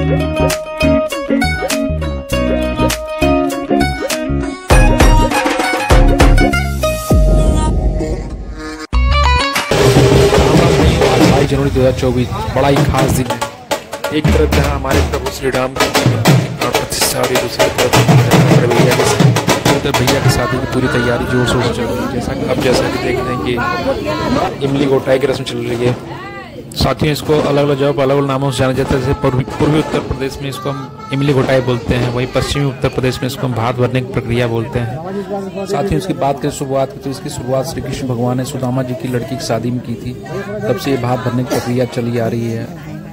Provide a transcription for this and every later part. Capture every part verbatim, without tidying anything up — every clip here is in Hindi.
जनवरी दो हजार चौबीस बड़ा ही खास दिन है। एक तरफ जहाँ हमारे प्रभु श्री राम की प्रतिष्ठा और दूसरी तरफ भैया के भैया की शादी की पूरी तैयारी जोर शोर से चल रही है। जैसा अब जैसा कि देख रहे हैं कि इमली घोटाई की रस्म चल रही है। साथियों, इसको अलग अलग जगह पर अलग अलग नामों से जाना जाता है। जैसे पूर्वी उत्तर प्रदेश में इसको हम इमली घोटाई बोलते हैं, वहीं पश्चिमी उत्तर प्रदेश में इसको हम भात भरने की प्रक्रिया बोलते हैं। साथियों, इसकी बात करें शुरुआत की तो इसकी शुरुआत श्री कृष्ण भगवान ने सुदामा जी की लड़की की शादी में की थी। तब से ये भात भरने की प्रक्रिया चली आ रही है।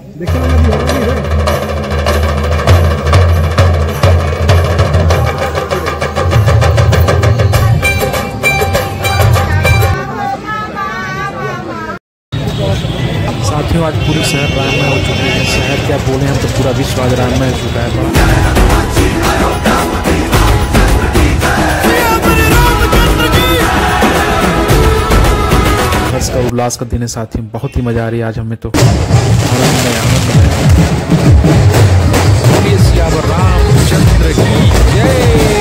साथियों, आज पूरी शहर राममय हो चुकी है। शहर क्या बोले हम तो पूरा विश्व आज राममय हो चुका है। हर्ष का उल्लास का दिन है साथियों, बहुत ही मजा आ रही है आज हमें तो। आनंद है, आनंद है। सियावर रामचंद्र की जय।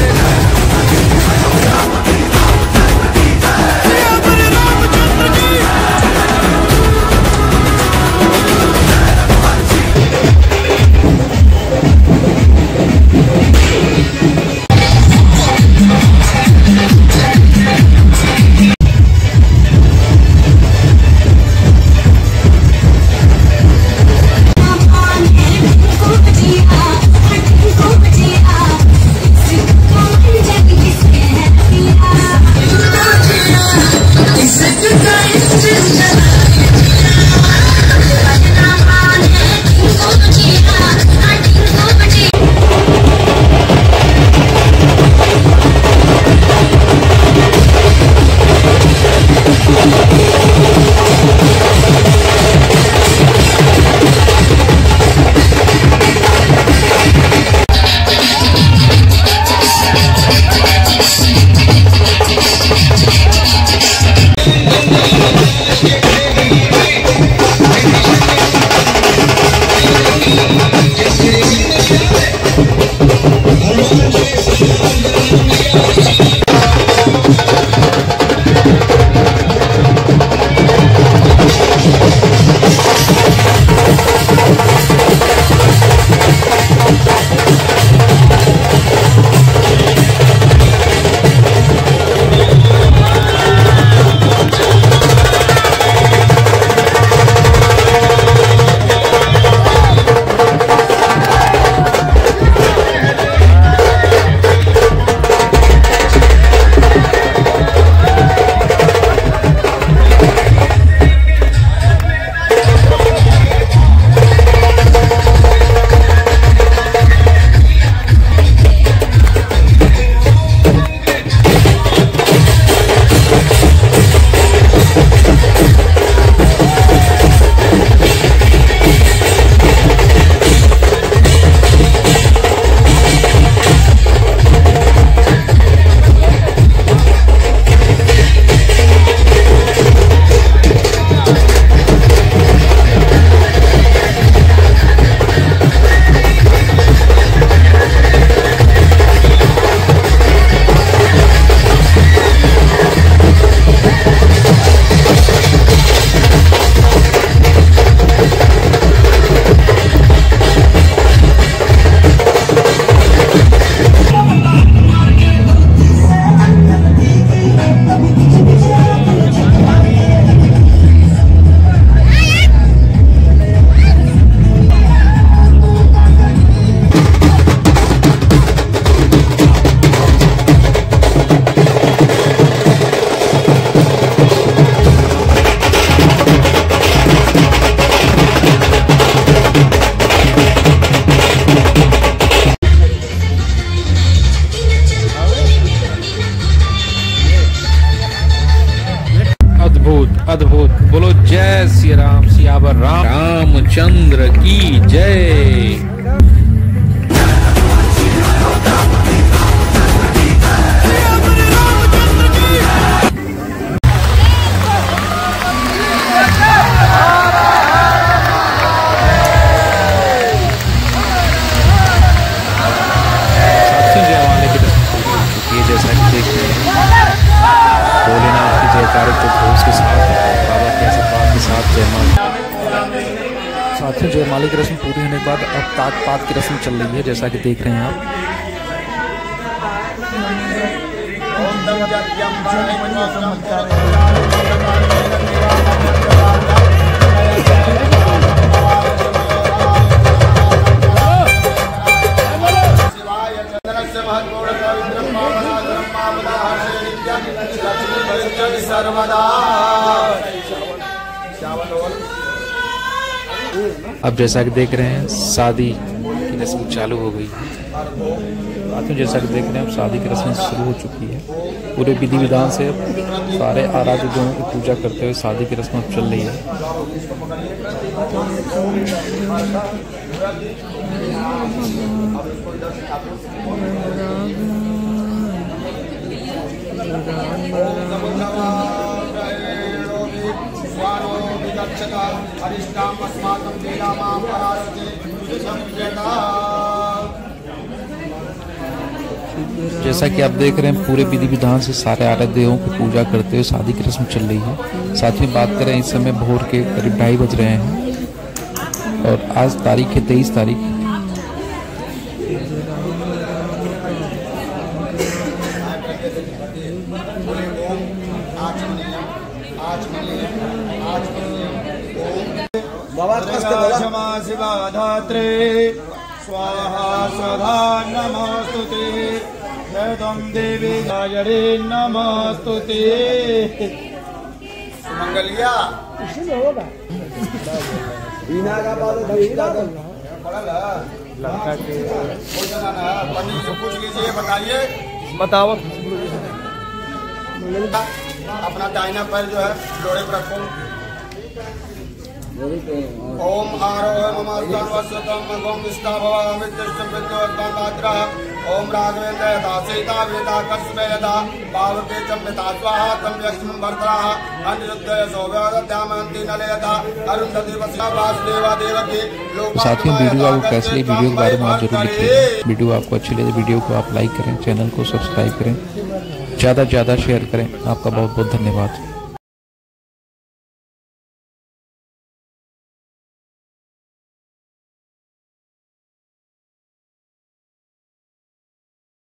अद्भुत। बोलो जय श्री राम, सियावर राम रामचंद्र की जय। आधिकारिक घोष के साथ बाबा के आशीर्वाद के साथ जयमाला साथियों जयमाला की रस्म पूरी होने के बाद अब ताजपात की रस्म चल रही है, जैसा कि देख रहे हैं आप। अब जैसा कि देख रहे हैं शादी की रस्म चालू हो गई है। साथियों जैसा कि देख रहे हैं अब शादी की रस्म शुरू हो चुकी है। पूरे विधि विधान से सारे आराध्य देवों की पूजा करते हुए शादी की रस्म अब चल रही है। जैसा कि आप देख रहे हैं पूरे विधि विधान से सारे आराध्य देवों की पूजा करते हुए शादी की रस्म चल रही है। साथ में बात करें इस समय भोर के करीब ढाई बज रहे हैं और आज तारीख है तेईस तारीख। शिवाधात्रे स्वाहा स्वधा नमस्तुते यदं देवी गायरे नमस्तुते। सुमंगलिया होगा बीना का बाल भैया लड़का के पंडित से पूछ लीजिए, बताइए बताओ। अपना दाहिना पैर जो है लोड़े पर रखो। ओम आरोह नमः वसतम गम विष्टाभव अमितृष्टम विद्योत्तम मात्रा ओम राघवेंद्र यथा सीता वेदा कस्मे यथा पावके चम्यता स्वाहा तम यक्ष्मं भर्तराः अनिरुद्धय सौभ्यवदत्यामन्ति नलयथा अरुन्धति वस्या वासुदेवा देवकी। साथियों वीडियो आपको कैसी लगी, वीडियो के बारे में आप जरूर लिखिए। वीडियो आपको अच्छी लगे वीडियो को आप लाइक करें, चैनल को सब्सक्राइब करें, ज़्यादा से ज़्यादा शेयर करें। आपका बहुत बहुत धन्यवाद।